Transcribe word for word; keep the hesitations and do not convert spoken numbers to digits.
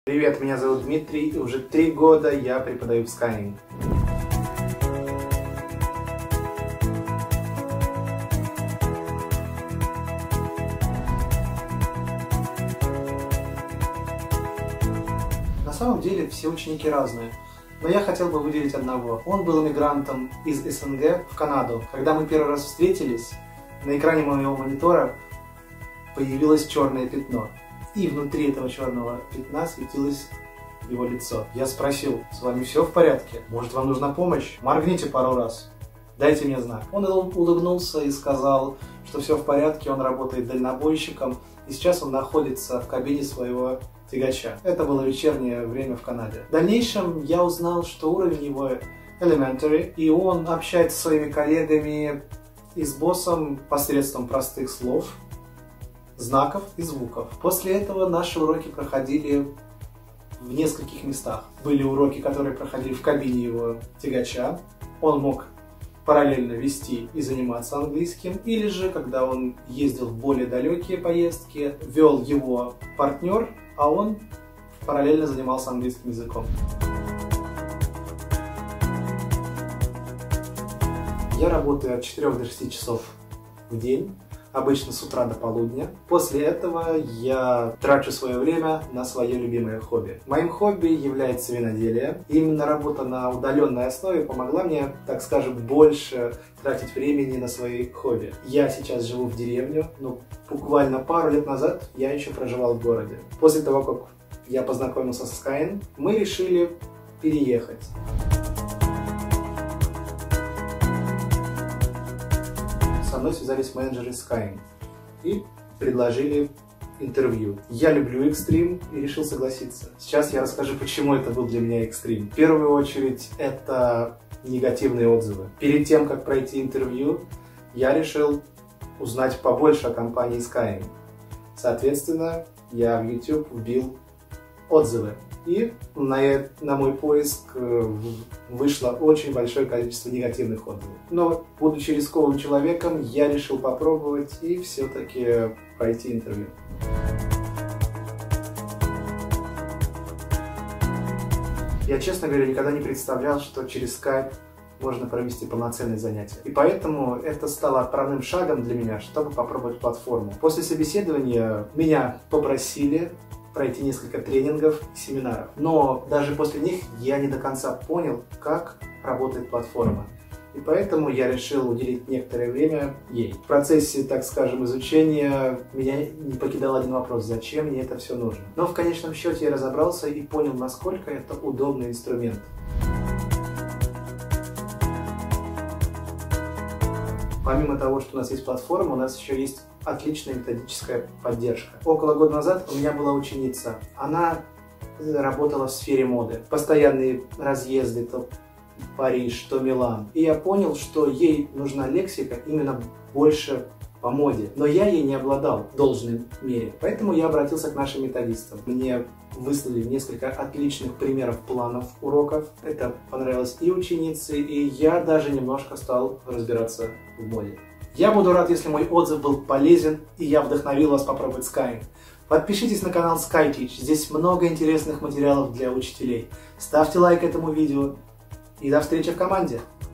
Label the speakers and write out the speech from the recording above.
Speaker 1: Привет, меня зовут Дмитрий, и уже три года я преподаю в Skyeng. На самом деле все ученики разные, но я хотел бы выделить одного. Он был иммигрантом из СНГ в Канаду. Когда мы первый раз встретились, на экране моего монитора появилось черное пятно. И внутри этого черного пятна светилось его лицо. Я спросил: с вами все в порядке? Может, вам нужна помощь? Моргните пару раз. Дайте мне знак. Он улыбнулся и сказал, что все в порядке, он работает дальнобойщиком, и сейчас он находится в кабине своего тягача. Это было вечернее время в Канаде. В дальнейшем я узнал, что уровень его elementary, и он общается со своими коллегами и с боссом посредством простых слов, знаков и звуков. После этого наши уроки проходили в нескольких местах. Были уроки, которые проходили в кабине его тягача. Он мог параллельно вести и заниматься английским, или же, когда он ездил в более далекие поездки, вел его партнер, а он параллельно занимался английским языком. Я работаю от четырёх до шести часов в день, обычно с утра до полудня. После этого я трачу свое время на свое любимое хобби. Моим хобби является виноделие. И именно работа на удаленной основе помогла мне, так скажем, больше тратить времени на свои хобби. Я сейчас живу в деревне, но буквально пару лет назад я еще проживал в городе. После того, как я познакомился с Skyeng, мы решили переехать. Со мной связались менеджеры Skyeng и предложили интервью. Я люблю экстрим и решил согласиться. Сейчас я расскажу, почему это был для меня экстрим. В первую очередь, это негативные отзывы. Перед тем, как пройти интервью, я решил узнать побольше о компании Skyeng. Соответственно, я в YouTube вбил отзывы. И на, на мой поиск вышло очень большое количество негативных отзывов. Но, будучи рисковым человеком, я решил попробовать и все-таки пройти интервью. Я, честно говоря, никогда не представлял, что через Skype можно провести полноценные занятия. И поэтому это стало отправным шагом для меня, чтобы попробовать платформу. После собеседования меня попросили пройти несколько тренингов и семинаров. Но даже после них я не до конца понял, как работает платформа. И поэтому я решил уделить некоторое время ей. В процессе, так скажем, изучения меня не покидал один вопрос: зачем мне это все нужно? Но в конечном счете я разобрался и понял, насколько это удобный инструмент. Помимо того, что у нас есть платформа, у нас еще есть отличная методическая поддержка. Около года назад у меня была ученица. Она работала в сфере моды. Постоянные разъезды, то Париж, то Милан. И я понял, что ей нужна лексика именно больше по моде. Но я ей не обладал в должной мере. Поэтому я обратился к нашим методистам. Мне выслали несколько отличных примеров планов уроков. Это понравилось и ученице, и я даже немножко стал разбираться в моде. Я буду рад, если мой отзыв был полезен и я вдохновил вас попробовать Skyeng. Подпишитесь на канал SkyTeach, здесь много интересных материалов для учителей. Ставьте лайк этому видео и до встречи в команде!